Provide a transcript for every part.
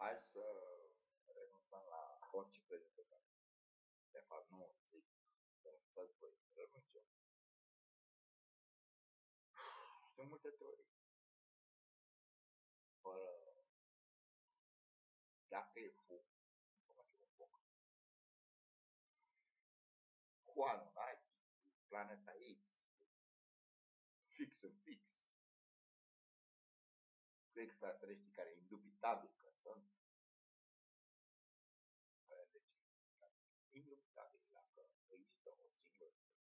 Hai să renunțăm la orice credeți pe care. De fapt, nu zic. Renunțați voi. Renunțăm. Sunt multe teorii. Fără... Dacă e fum, nu se face un foc. Cu Anunnaki, Planeta X, fix în fix. Cu extraterestri care e indubitabil că sunt. Indubitabil dacă există o singură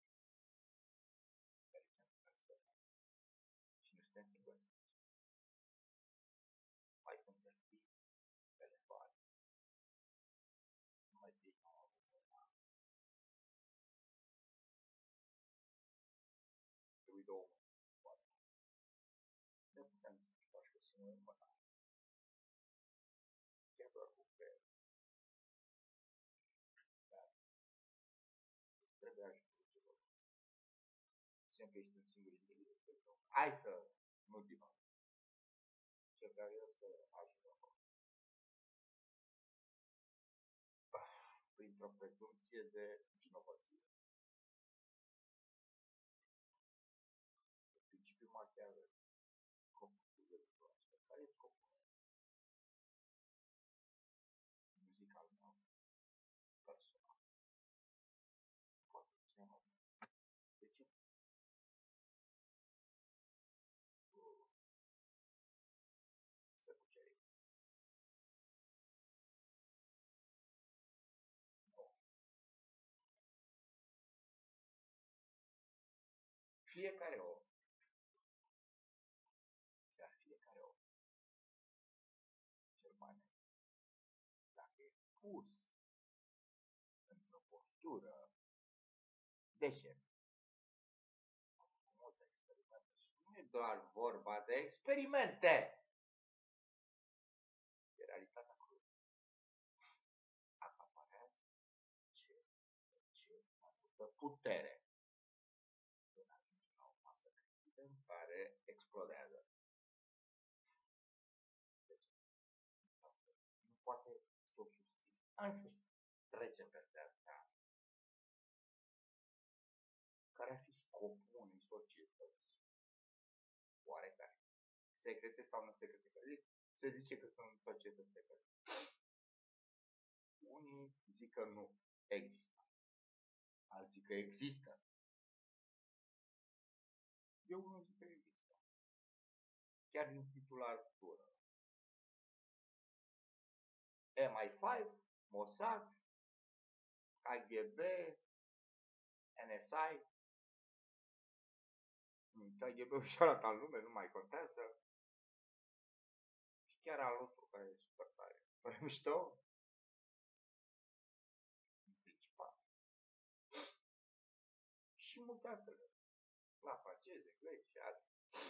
și nu suntem singuri. Mai sunt delfini, elefanți, mai bine au avut una. Trebuie două mâini, poate. Ne putem discuta și o singură mână. Chiar doar cu creierul. Dar trebuie ajutorul celor. Simt că ești un singur individ, este greu. Hai să nu divagăm. Ce vreau eu să ajung acolo. Printr-o prezumție de vinovăție. În principiu Machiavel, scopul cugetului acesta. Care e scopul muzical meu? Personal. Poate cineva. De ce? Să cucerim. Fiecare om, chiar fiecare om, cel mai net, dacă e pus într-o postură deșert, cu multe experimente, și nu e doar vorba de experimente, e realitatea crudă. Acaparează ce mai multă putere până ajungi la o masă critică în care explodează. Deci, nu poate să o susține. În sfârșit, trecem peste asta. Care ar fi scopul unei societăți? Oarecare. Secrete sau nu secrete? Se zice că sunt societăți secrete. Unii zic că nu există. Alții că există. Eu nu zic că există. Chiar din titulatură. MI5, Mossad, KGB, NSI. KGB-ul și arată al nume, nu mai contează. Și chiar al nostru care e super tare. Pare mișto? În principal. Și multe altele. La franceze, greci și alte.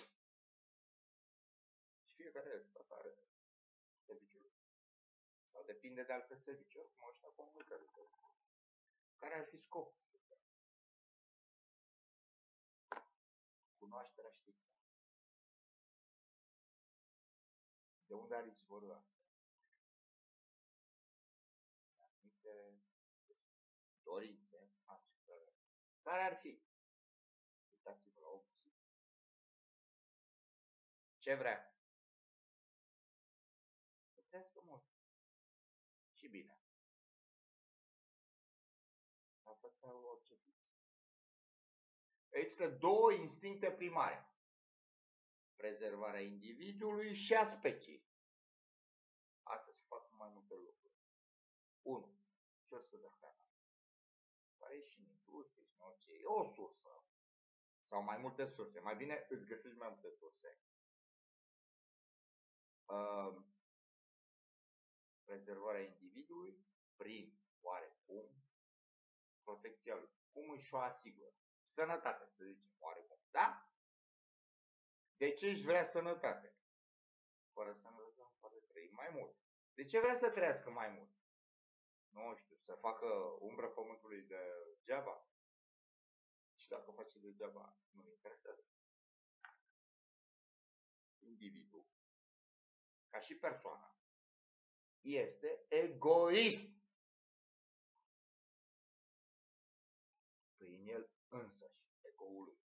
Și fiecare stat are serviciul. Sau depinde de alte servicii. Oricum ăștia comunică. Care ar fi scopul? Cunoașterea științei. De unde are izvorul asta? Anumite dorințe ancestrale. Care ar fi? Uitați-vă la omul simplu. Ce vrea? Să trăiască mult. Și bine. La fel ca orice ființă. Există două instincte primare. Prezervarea individului și a speciei. Asta se fac cu mai multe lucruri. 1. Sursă de hrană. Care e și în industrie și în orice. E o sursă. Sau mai multe surse. Mai bine îți găsești mai multe surse. Prezervarea individului prin oarecum protecția lui. Cum își o asigură? Sănătate, să zicem, oarecum. Da? De ce își vrea sănătate? Fără sănătate nu poate trăi mai mult. De ce vrea să trăiască mai mult? Nu știu, să facă umbră pământului degeaba. Și dacă o face degeaba, nu-i interesează. Individul, ca și persoana, este egoist prin el însăși, egoul lui.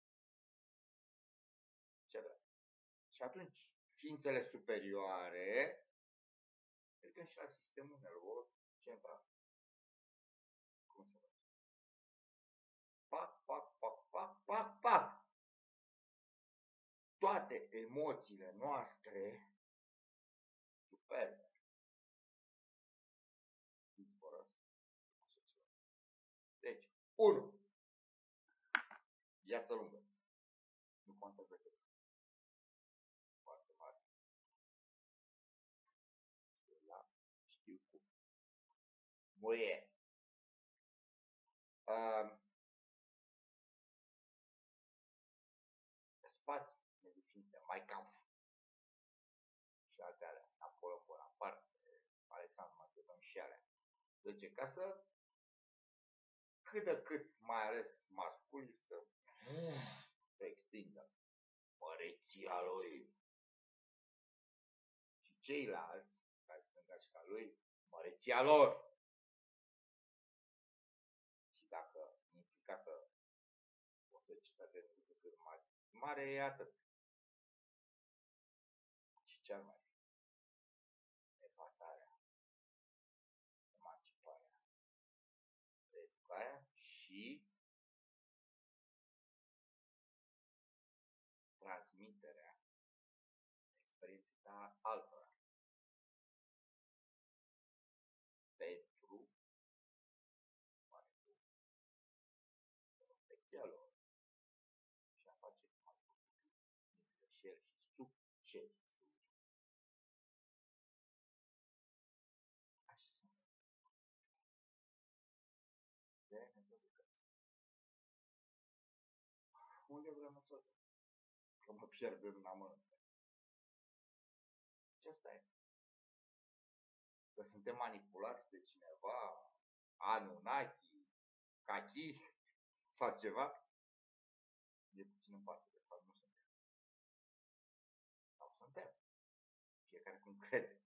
Ce vrea? Și atunci, ființele superioare mergem și la sistemul nervos central. Cum se face? Pac, pac, pac, pac, pac, pac. Toate emoțiile noastre superbe izvorăsc așa ceva. Deci, 1. Viață lungă. Nu contează cât. Foarte mare. La știu cum. Muie. Spații nedefinite. Mai Kampf. Și alte alea. Napoleon Bonaparte. Alexandru Macedon și alea. Deci, ca să cât de cât, mai ales masculii, să extindă măreția lui. Și ceilalți, care sunt îngași ca lui, măreția lor. Și dacă e implicată o societate de cât mai mare, e atât. Și cel mai epatarea, emanciparea, reeducarea și transmiterea experienței altora. Pentru protecția lor și a face cum ai făcut din greșeli și succesuri. Așa sunt. De nedobucăți. Unde vrem să duc? Că mă pierd în amănunte. Ce asta e? Că suntem manipulați de cineva, Anunnaki, Kaki sau ceva? E puțin în pasă, de fapt nu suntem. Sau suntem. Fiecare cum crede.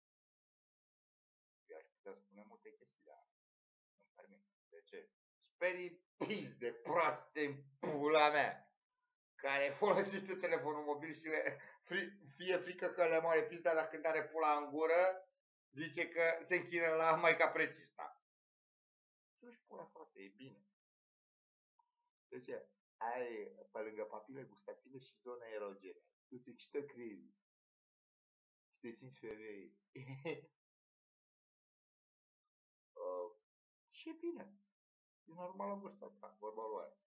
Eu aș putea spune multe chestii, dar nu-mi permit. De ce? Sperii pis de proaste în pula mea, care folosește telefonul mobil și fie frică că le moare pista, dar când are pula în gură, zice că se închină la Maica Prețista. Să-și pula, frate, e bine. De ce? Ai pe lângă papile gustative și zone erogene. Îți excită creierii. Și te simți femeie. Și e bine. E normal în vârsta ta, vorba lui aia.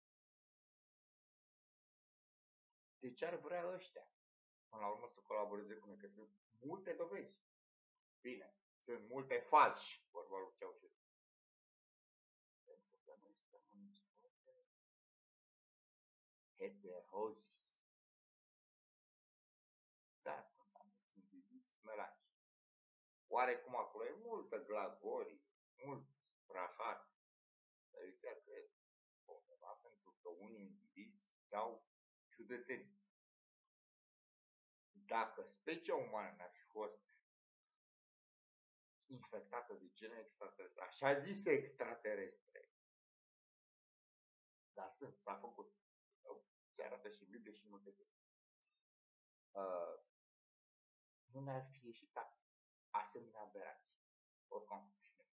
De ce ar vrea ăștia? Până la urmă să colaboreze cu noi, că sunt multe dovezi. Bine, sunt multe falși, vorba lui Ceaușescu. Pentru că noi stăm în spate heterozis. Da, sunt indivizi melaci. Oarecum acolo e multă glagorie, mult rahat. Dar eu chiar cred undeva, pentru că unii indivizi dau ciudățenii. Dacă specia umană n-ar fi fost infectată de gene extraterestre, așa zise extraterestre, dar s-a făcut. Se arată și în Biblie și în multe chestii. Nu ne-ar fi ieșit asemenea aberații. Oricum, și noi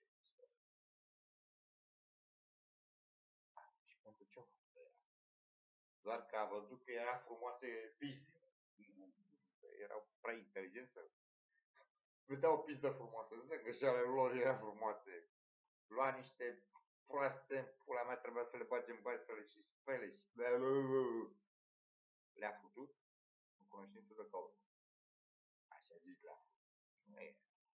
și pentru ce au făcut asta? Doar că a văzut că era frumoasă pizdă. Erau prea inteligenți să vedeau o pizdă frumoasă. Zic că și ale lor erau frumoase. Lua niște proaste, pula mea, trebuia să le bage în bani, să le și spele și le-a făcut în cunoștință de cauză. Așa zis le-a făcut. Nu e.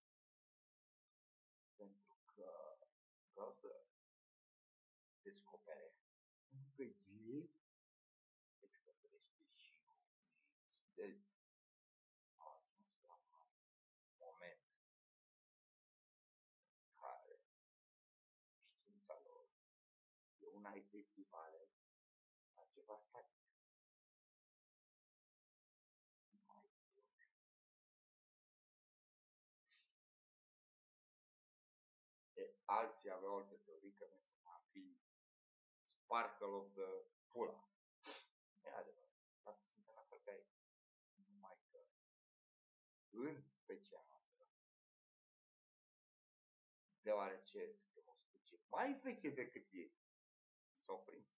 Pentru că vreau să descopere încă e extraterestri și sideri. Au ajuns la un moment în care știința lor e una echivalent la ceva static. alții aveau alte teorii că noi suntem a fi sparkle of the pula. E adevărat, dar suntem la fel ca ei. Numai că în specia noastră, deoarece suntem o specie mai veche decât ei, s-au prins.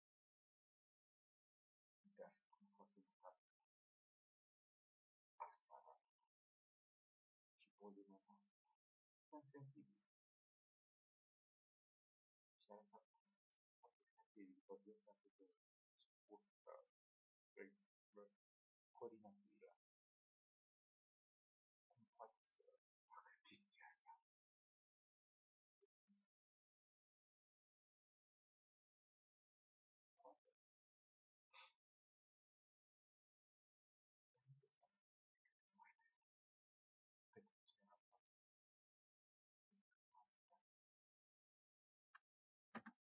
Dar suntem foarte mutate. Asta arată. Și polimul noastră. Suntem sensibili.